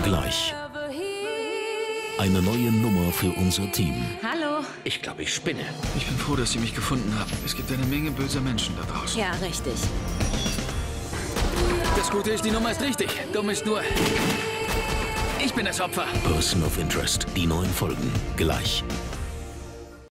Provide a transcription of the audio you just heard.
Gleich. Eine neue Nummer für unser Team. Hallo. Ich glaube, ich spinne. Ich bin froh, dass Sie mich gefunden haben. Es gibt eine Menge böser Menschen da draußen. Ja, richtig. Das Gute ist, die Nummer ist richtig. Dumm ist nur, ich bin das Opfer. Person of Interest. Die neuen Folgen. Gleich.